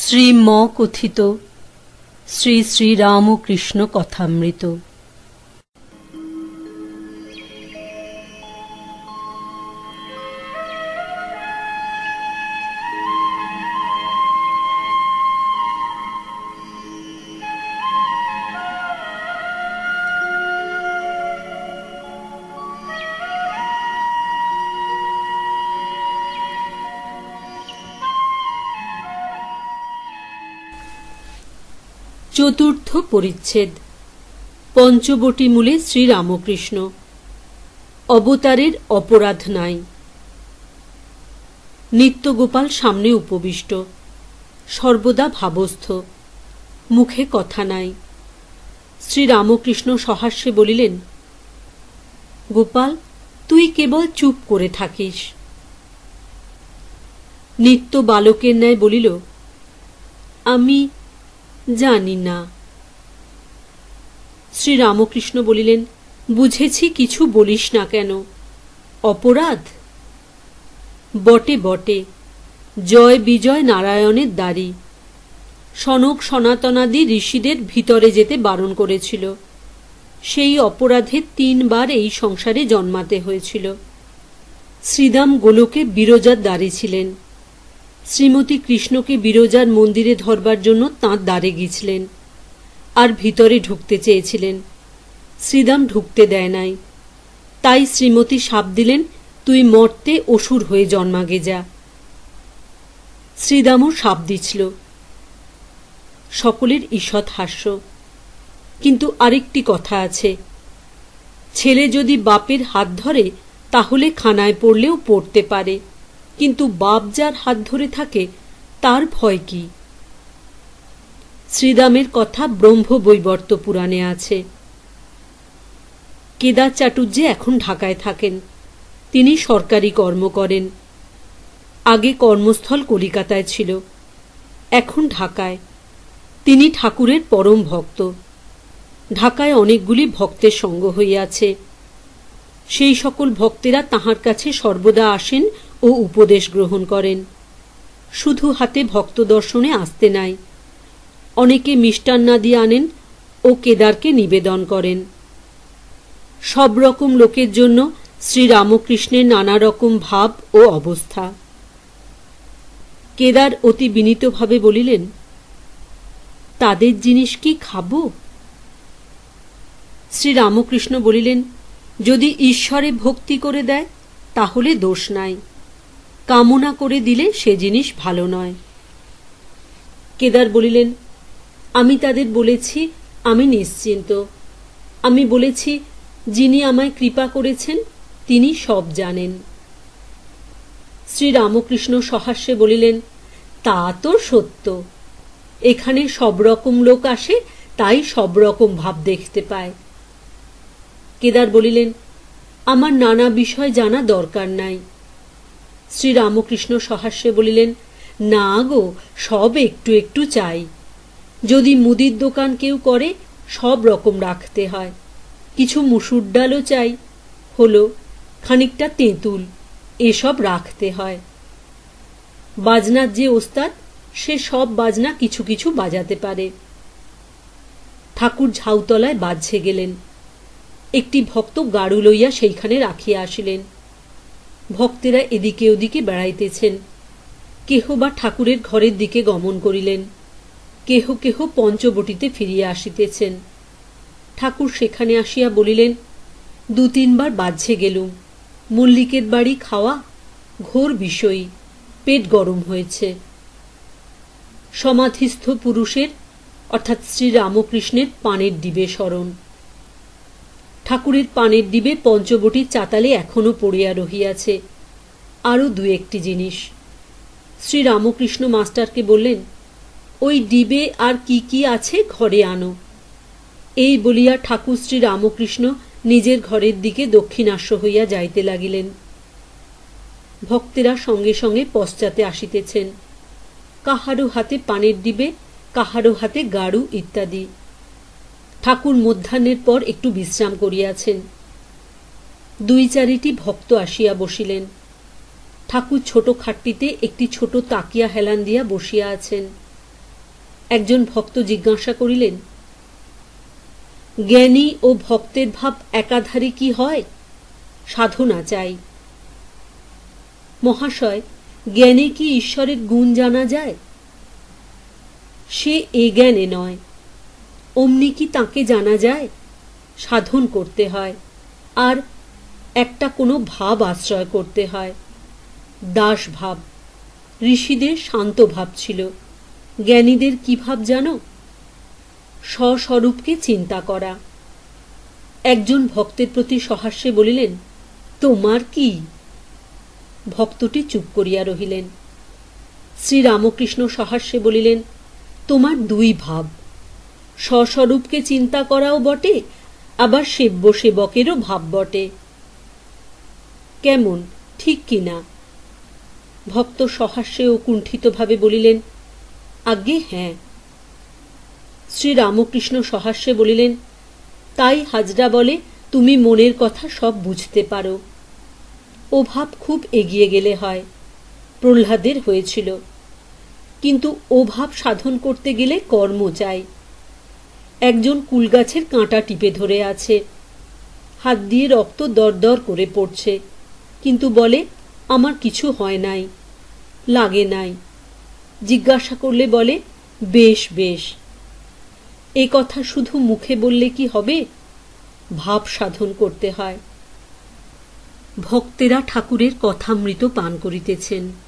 শ্রীম কথিত শ্রী শ্রীরামকৃষ্ণ কথামৃত। চতুর্থ পরিচ্ছেদ। পঞ্চবটী মূলে শ্রীরামকৃষ্ণ। অবতারের অপরাধ নাই। নিত্যগোপাল সামনে উপবিষ্ট, সর্বদা ভাবস্থ, মুখে কথা নাই। শ্রীরামকৃষ্ণ সহাস্যে বলিলেন, গোপাল, তুই কেবল চুপ করে থাকিস। নিত্য বালকের ন্যায় বলিল, আমি জানি না। শ্রীরামকৃষ্ণ বলিলেন, বুঝেছি, কিছু বলিস না কেন? অপরাধ? বটে বটে, জয় বিজয় নারায়ণের দ্বারি। সনক সনাতনাদি ঋষিদের ভিতরে যেতে বারণ করেছিল। সেই অপরাধে 3 বার এই সংসারে জন্মাতে হয়েছিল। শ্রীদাম গোলকে বিরজার দ্বারে ছিলেন। শ্রীমতী কৃষ্ণকে বিরজার মন্দিরে ধরবার জন্য তাঁর দ্বারে গিয়েছিলেন, আর ভিতরে ঢুকতে চেয়েছিলেন। শ্রীদাম ঢুকতে দেয় নাই। তাই শ্রীমতী শাপ দিলেন, তুই মর্তে অসুর হয়ে জন্মাগে যা। শ্রীদামও শাপ দিছিল। সকলের ঈষৎ হাস্য। কিন্তু আরেকটি কথা আছে, ছেলে যদি বাপের হাত ধরে তাহলে খানায় পড়লেও পড়তে পারে, কিন্তু বাপ যার হাত ধরে থাকে তার ভয় কি? শ্রীদামের কথা ব্রহ্মবৈবর্ত পুরাণে আছে। কেদার চাটুর্যে এখন ঢাকায় থাকেন। তিনি সরকারি কর্ম করেন। আগে কর্মস্থল কলিকাতায় ছিল, এখন ঢাকায়। তিনি ঠাকুরের পরম ভক্ত। ঢাকায় অনেকগুলি ভক্তের সঙ্গ হইয়াছে। সেই সকল ভক্তেরা তাঁহার কাছে সর্বদা আসেন ও উপদেশ গ্রহণ করেন। শুধু হাতে ভক্ত দর্শনে আসতে নাই। অনেকে মিষ্টান্নাদি আনেন ও কেদারকে নিবেদন করেন। সব রকম লোকের জন্য শ্রীরামকৃষ্ণের নানা রকম ভাব ও অবস্থা। কেদার অতি বিনীতভাবে বলিলেন, তাদের জিনিস কি খাব? শ্রীরামকৃষ্ণ বলিলেন, যদি ঈশ্বরে ভক্তি করে দেয় তাহলে দোষ নাই, কামনা করে দিলে সে জিনিস ভালো নয়। কেদার বলিলেন, আমি তাদের বলেছি আমি নিশ্চিন্ত। আমি বলেছি যিনি আমায় কৃপা করেছেন তিনি সব জানেন। শ্রীরামকৃষ্ণ সহাস্যে বলিলেন, তা তো সত্য। এখানে সব রকম লোক আসে, তাই সব রকম ভাব দেখতে পায়। কেদার বলিলেন, আমার নানা বিষয় জানা দরকার নাই। শ্রীরামকৃষ্ণ সহাস্যে বলিলেন, না গো, সব একটু একটু চাই। যদি মুদির দোকান কেউ করে সব রকম রাখতে হয়। কিছু মুসুর ডালও চাই, হলো খানিকটা তেঁতুল, এসব রাখতে হয়। বাজনার যে ওস্তাদ, সে সব বাজনা কিছু কিছু বাজাতে পারে। ঠাকুর ঝাউতলায় বাজছে গেলেন। একটি ভক্ত গাড়ু লইয়া সেইখানে রাখিয়া আসিলেন। ভক্তেরা এদিকে ওদিকে বেড়াইতেছেন। কেহ বা ঠাকুরের ঘরের দিকে গমন করিলেন, কেহ কেহ পঞ্চবটিতে ফিরিয়া আসিতেছেন। ঠাকুর সেখানে আসিয়া বলিলেন, 2-3 বার বাজছে গেলুম। মল্লিকের বাড়ি খাওয়া ঘোর বিষয়ী, পেট গরম হয়েছে। সমাধিস্থ পুরুষের অর্থাৎ শ্রীরামকৃষ্ণের পানের ডিবে স্মরণ। ঠাকুরের পানের ডিবে পঞ্চবটির চাতালে এখনো পড়িয়া রহিয়াছে। আরও 2-1টি জিনিস। শ্রীরামকৃষ্ণ মাস্টারকে বললেন, ওই ডিবে আর কি কি আছে ঘরে আনো। এই বলিয়া ঠাকুর শ্রীরামকৃষ্ণ নিজের ঘরের দিকে দক্ষিণাস্য হইয়া যাইতে লাগিলেন। ভক্তেরা সঙ্গে সঙ্গে পশ্চাতে আসিতেছেন। কাহারও হাতে পানের ডিবে, কাহারও হাতে গাড়ু ইত্যাদি। ঠাকুর মধ্যাহ্নের পর একটু বিশ্রাম করিয়াছেন। 2-4টি ভক্ত আসিয়া বসিলেন। ঠাকুর ছোট খাটটিতে একটি ছোট তাকিয়া হেলান দিয়া বসিয়া আছেন। একজন ভক্ত জিজ্ঞাসা করিলেন, জ্ঞানী ও ভক্তের ভাব একাধারে কি হয়? সাধনা চাই। মহাশয়, জ্ঞানে কি ঈশ্বরের গুণ জানা যায়? সে এ জ্ঞানে নয়। অমনি কি তাকে জানা যায়? সাধন করতে হয়, আর একটা কোনো ভাব আশ্রয় করতে হয়। দাস ভাব। ঋষিদের শান্ত ভাব ছিল। জ্ঞানীদের কি ভাব জানো? স্বস্বরূপকে চিন্তা করা। একজন ভক্তের প্রতি সহাস্যে বলিলেন, তোমার কি? ভক্তটি চুপ করিয়া রহিলেন। শ্রীরামকৃষ্ণ সহাস্যে বলিলেন, তোমার দুই ভাব, স্বস্বরূপকে চিন্তা করাও বটে, আবার সেব্য সেবকেরও ভাব বটে। কেমন, ঠিক কিনা? ভক্ত সহাস্যে ও কুণ্ঠিতভাবে বলিলেন, আজ্ঞে হ্যাঁ। শ্রীরামকৃষ্ণ সহাস্যে বলিলেন, তাই হাজরা বলে তুমি মনের কথা সব বুঝতে পারো। ও ভাব খুব এগিয়ে গেলে হয়। প্রহ্লাদের হয়েছিল। কিন্তু ও ভাব সাধন করতে গেলে কর্ম চাই। একজন কুলগাছের কাঁটা টিপে ধরে আছে, হাত দিয়ে রক্ত দরদর করে পড়ছে, কিন্তু বলে আমার কিছু হয় নাই, লাগে নাই। জিজ্ঞাসা করলে বলে বেশ বেশ। এ কথা শুধু মুখে বললে কি হবে? ভাব সাধন করতে হয়। ভক্তেরা ঠাকুরের কথামৃত পান করিতেছেন।